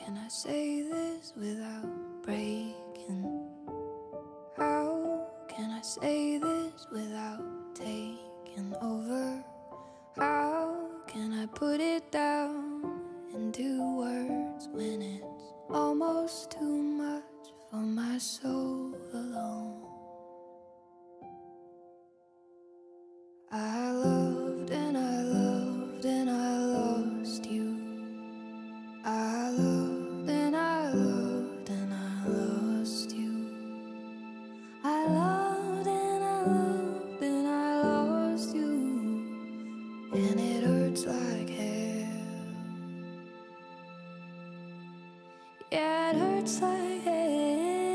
can I say this without breaking? How can I say this without taking over? How can I put it down into words when it's almost too much for my soul alone? I loved and I loved and I lost you. I loved and I loved and I lost you. I loved and I loved and I lost you. And it hurts like hell. Yeah, it hurts like hell.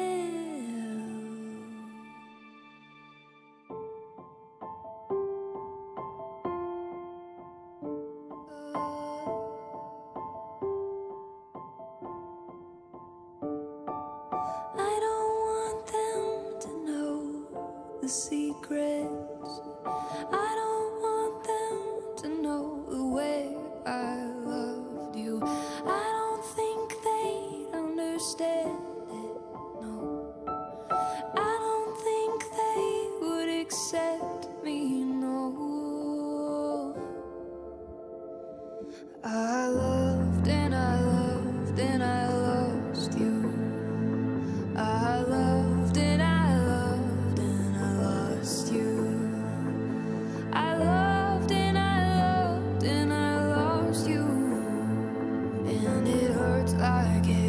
I don't want them to know the secrets. I don't want them to know the way I loved you. I don't think they'd understand it, no. I don't think they would accept me, no. I loved and I loved and I lost you. I loved and I loved and I lost you. I loved and I loved and I lost you. And it hurts like hell.